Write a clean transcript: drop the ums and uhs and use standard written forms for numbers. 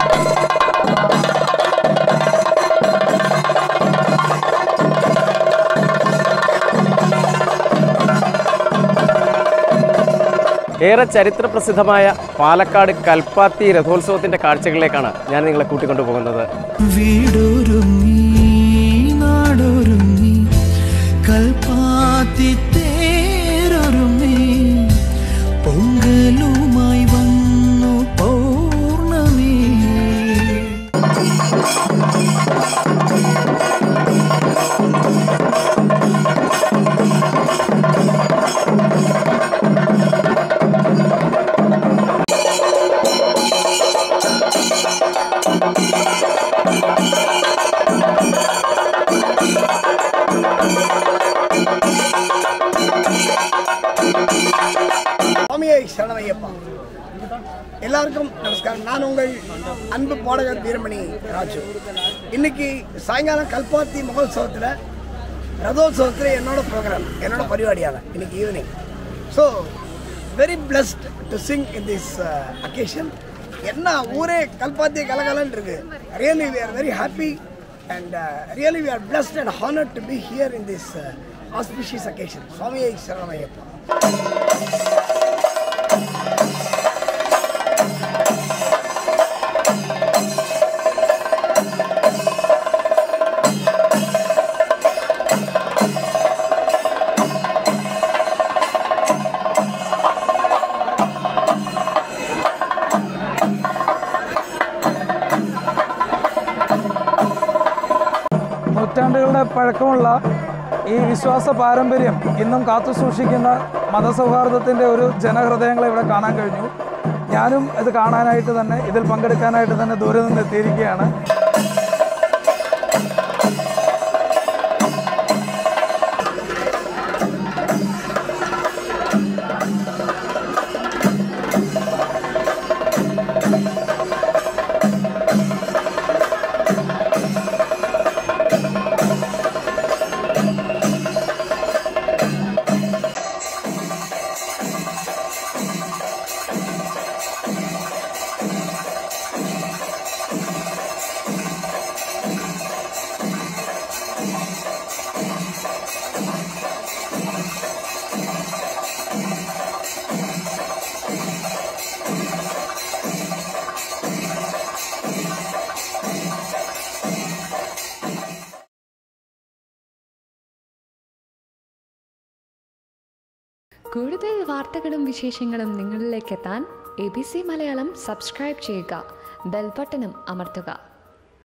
ഏറെ ചരിത്രപ്രസിദ്ധമായ പാലക്കാട് കൽപ്പാത്തി രഥോത്സവത്തിൻ്റെ കാഴ്ചകളിലേക്കാണ് ഞാൻ നിങ്ങളെ കൂട്ടിക്കൊണ്ടുപോകുന്നത്. കൽപ്പാത്തി തേരൊരുമി പൊങ്കലുമായി വന്നു പൗർണമി. எல்லாருக்கும் நமஸ்காரம். நான் உங்கள் அன்பு பாடகர் வீரமணி ராஜு. இன்னைக்கு சாயங்காலம் கல்பாத்தி மகோத்சவத்தில் ரதோத்சவத்தில் என்னோட ப்ரோக்ராம், என்னோட பரிபாடியாக இன்னைக்கு evening. So very blessed to sing in this occasion. என்ன ஊரே கல்பாத்தி கலகலன்னு இருக்கு. Really we are very happy and really we are blessed and honoured to be here in this auspicious occasion. சுவாமியே சரணமையப்பா. നൂറ്റാണ്ടുകളുടെ പഴക്കമുള്ള ഈ വിശ്വാസ പാരമ്പര്യം ഇന്നും കാത്തുസൂക്ഷിക്കുന്ന മതസൗഹാർദ്ദത്തിൻ്റെ ഒരു ജനഹൃദയങ്ങളെ ഇവിടെ കാണാൻ കഴിഞ്ഞു. ഞാനും ഇത് കാണാനായിട്ട് തന്നെ, ഇതിൽ പങ്കെടുക്കാനായിട്ട് തന്നെ ദൂരെ നിന്ന് എത്തിയിരിക്കുകയാണ്. കൂടുതൽ വാർത്തകളും വിശേഷങ്ങളും നിങ്ങളിലേക്ക് എത്താൻ ABC മലയാളം സബ്സ്ക്രൈബ് ചെയ്യുക, ബെൽ ബട്ടണും അമർത്തുക.